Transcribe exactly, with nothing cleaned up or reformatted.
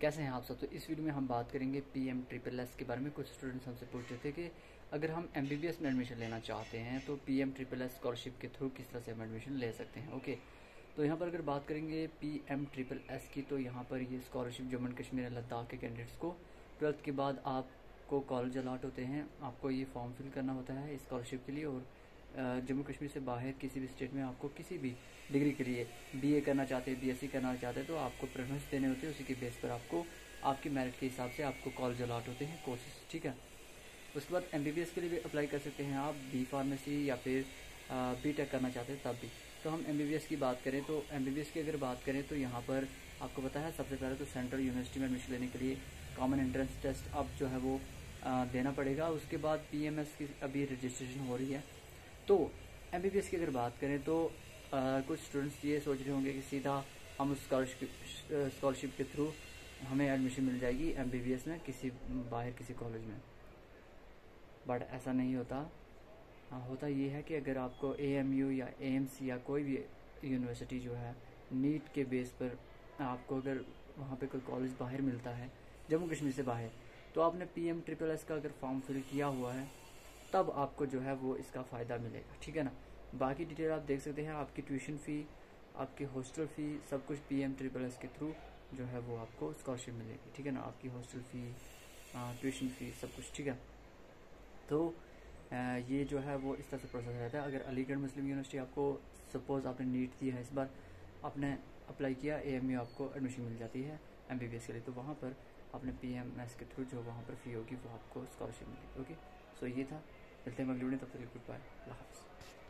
कैसे हैं आप सब। तो इस वीडियो में हम बात करेंगे पी एम ट्रिपल एस के बारे में। कुछ स्टूडेंट्स हमसे पूछ रहे थे कि अगर हम एम बी बी एस में एडमिशन लेना चाहते हैं तो P M triple S scholarship के थ्रू किस तरह से हम एडमिशन ले सकते हैं। ओके, तो यहाँ पर अगर बात करेंगे पी एम ट्रिपल एस की, तो यहाँ पर ये स्कॉलरशिप जम्मू एंड कश्मीर लद्दाख के कैंडिडेट्स को ट्वेल्थ के बाद आपको कॉलेज अलाट होते हैं, आपको ये फॉर्म फिल करना होता है स्कॉलरशिप के लिए। और जम्मू कश्मीर से बाहर किसी भी स्टेट में आपको किसी भी डिग्री के लिए बी ए करना चाहते हैं, बी एस सी करना चाहते हैं, तो आपको प्रेफरेंस देने होते हैं। उसी के बेस पर आपको आपकी मेरिट के हिसाब से आपको कॉलेज अलाट होते हैं कोर्सेज, ठीक है। उसके बाद एम बी बी एस के लिए भी अप्लाई कर सकते हैं आप, बी फार्मेसी या फिर बी टेक करना चाहते हैं तब भी। तो हम एम बी बी एस की बात करें तो एम बी बी एस की अगर बात करें तो यहाँ पर आपको पता है सबसे पहले तो सेंट्रल यूनिवर्सिटी में एडमिशन लेने के लिए कॉमन एंट्रेंस टेस्ट अब जो है वो आ, देना पड़ेगा। उसके बाद पी एम एस की अभी रजिस्ट्रेशन हो रही है। तो एम बी बी एस की अगर बात करें तो आ, कुछ स्टूडेंट्स ये सोच रहे होंगे कि सीधा हम स्कॉलरशिप स्कॉलरशिप के थ्रू हमें एडमिशन मिल जाएगी एम बी बी एस में किसी बाहर किसी कॉलेज में, बट ऐसा नहीं होता। हाँ, होता ये है कि अगर आपको ए एम यू या ए एम सी या कोई भी यूनिवर्सिटी जो है नीट के बेस पर आपको अगर वहाँ पे कोई कॉलेज बाहर मिलता है जम्मू कश्मीर से बाहर, तो आपने पी एम ट्रिपल एस का अगर फॉर्म फिल किया हुआ है तब आपको जो है वो इसका फ़ायदा मिलेगा, ठीक है ना। बाकी डिटेल आप देख सकते हैं, आपकी ट्यूशन फ़ी, आपकी हॉस्टल फ़ी, सब कुछ पी एम ट्रिपल एस के थ्रू जो है वो आपको स्कॉलरशिप मिलेगी, ठीक है ना। आपकी हॉस्टल फ़ी, ट्यूशन फ़ी, सब कुछ, ठीक है। तो ये जो है वो इस तरह से प्रोसेस रहता है। अगर अलीगढ़ मुस्लिम यूनिवर्सिटी आपको सपोज़ आपने नीट दी है, इस बार आपने अप्लाई किया, ए एम यू आपको एडमिशन मिल जाती है एम बी बी एस के लिए, तो वहाँ पर आपने पी एम एस के थ्रू जो वहाँ पर फ़ी होगी वो आपको स्कॉलरशिप मिलेगी। ओके, सो ये था, मिलते हैं अगली वीडियो, तब तक गुड बाय, अल्लाह हाफ़िज़।